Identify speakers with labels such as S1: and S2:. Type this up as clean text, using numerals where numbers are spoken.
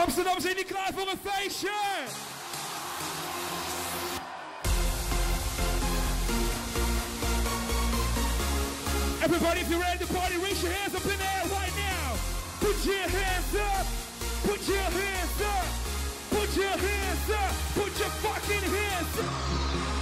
S1: Amsterdam, zijn jullie klaar voor een feestje? Everybody, if you're ready to party, raise your hands up in the air right now. Put your hands up. Put your hands up. Put your hands up. Put your fucking hands up.